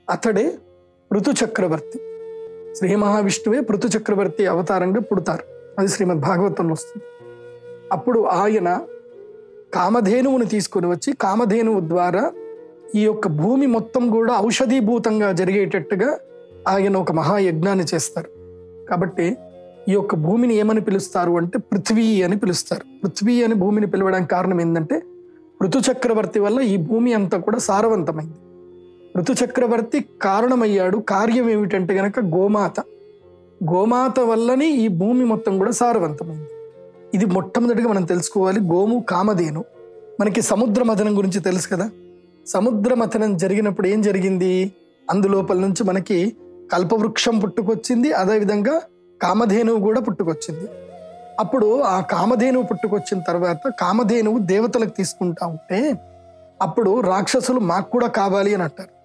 అతడే పృథు చక్రవర్తి. శ్రీ మహావిష్ణువే పృథు చక్రవర్తి అవతారంగా పుడతారు. అది శ్రీమద్ భాగవతంలో వస్తుంది. అప్పుడు ఆయన కామధేనువుని తీసుకొని వచ్చి కామధేనువు ద్వారా ఈ యొక్క భూమి మొత్తం కూడా ఔషధీభూతంగా జరిగేటట్టుగా ఆయన ఒక మహాయజ్ఞాన్ని చేస్తారు. కాబట్టి ఈ యొక్క భూమిని ఏమని పిలుస్తారు అంటే పృథ్వీ అని పిలుస్తారు. పృథ్వీ అని భూమిని పిలవడానికి కారణం ఏంటంటే పృథు చక్రవర్తి వల్ల ఈ భూమి అంతా కూడా సారవంతమైంది. పృథు చక్రవర్తి కారణమయ్యాడు. కార్యం ఏమిటంటే గనక గోమాత. గోమాత వల్లనే ఈ భూమి మొత్తం కూడా సారవంతమైంది. ఇది మొట్టమొదటిగా మనం తెలుసుకోవాలి. గోము కామధేను. మనకి సముద్ర మథనం గురించి తెలుసు కదా. సముద్ర మథనం జరిగినప్పుడు ఏం జరిగింది? అందులోపల నుంచి మనకి కల్పవృక్షం పుట్టుకొచ్చింది, అదేవిధంగా కామధేనువు కూడా పుట్టుకొచ్చింది. అప్పుడు ఆ కామధేనువు పుట్టుకొచ్చిన తర్వాత కామధేనువు దేవతలకు తీసుకుంటా ఉంటే అప్పుడు రాక్షసులు మాకు కూడా కావాలి అని అంటారు.